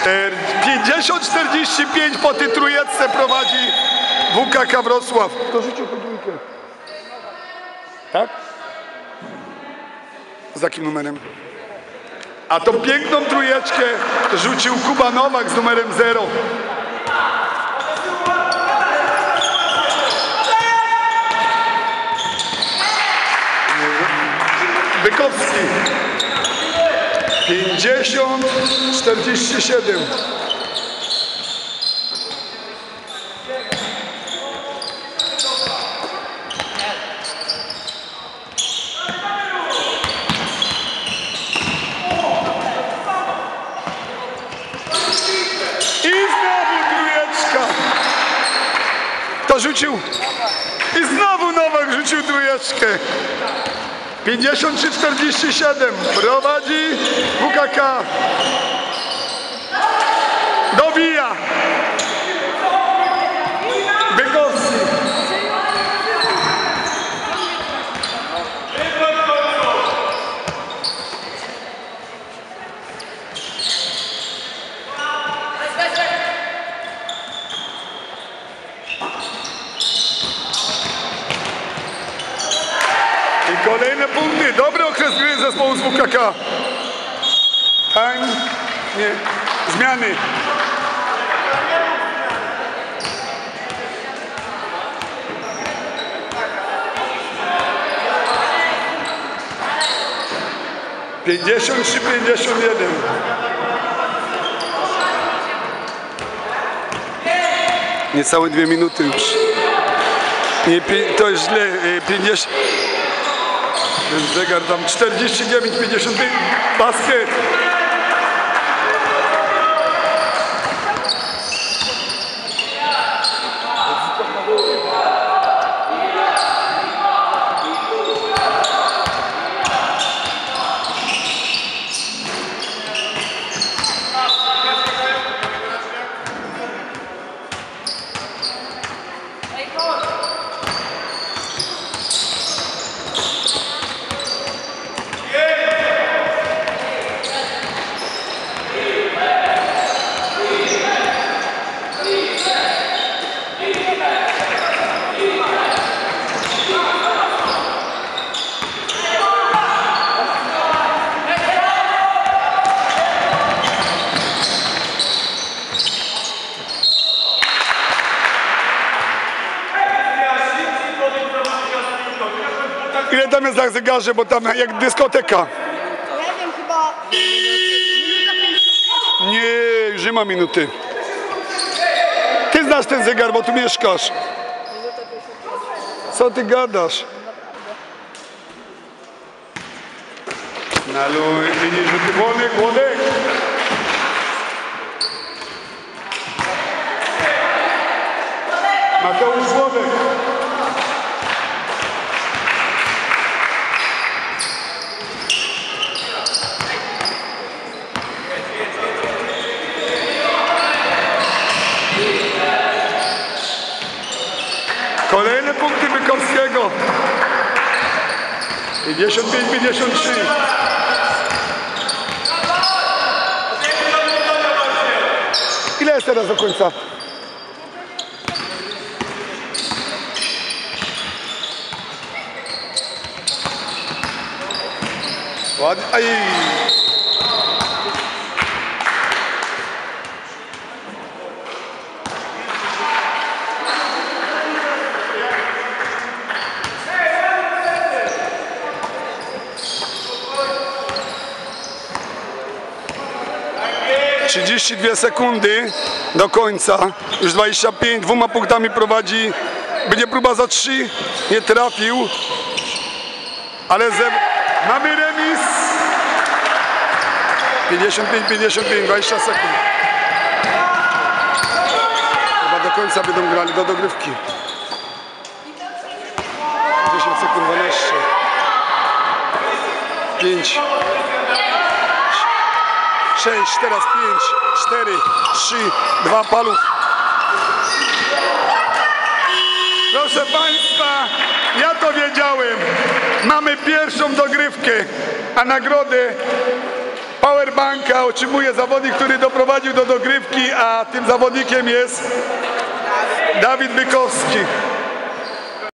50-45 po tej trójeczce prowadzi WKK Wrocław. Kto rzucił po trójkę? Tak? Z jakim numerem? A tą piękną trójeczkę rzucił Kuba Nowak z numerem 0. Bykowski. 50-47. Rzucił i znowu Nowak rzucił trójeczkę. 53-47 prowadzi WKK. Dobija Bykowski. Kolejne punkty. Dobry okres gry zespołu z WKK. Time. Nie. Zmiany. Pięćdziesiąt 51. Niecałe 2 minuty już. Nie, to jest źle. 50. Ten zegar tam 49-55, basket. Ile tam jest na zegarze, bo tam jak dyskoteka. Nie wiem, chyba minuta 50. Nie, już nie ma minuty. Ty znasz ten zegar, bo tu mieszkasz. Co ty gadasz? Na linii rzuty wolnych, Włodek. Mateusz Włodek. Kolejne punkty Bykowskiego. 55-53. Ile jest teraz do końca? Ładnie. Aj. 32 sekundy do końca, już 25, 2 punktami prowadzi, będzie próba za 3, nie trafił, ale mamy remis. 55-55, 20 sekund. Chyba do końca będą grali, do dogrywki. 10 sekund, 12. 5. 6, teraz 5, 4, 3, 2 paluch. Proszę Państwa, ja to wiedziałem. Mamy pierwszą dogrywkę, a nagrodę powerbanka Punka otrzymuje zawodnik, który doprowadził do dogrywki, a tym zawodnikiem jest Dawid Bykowski.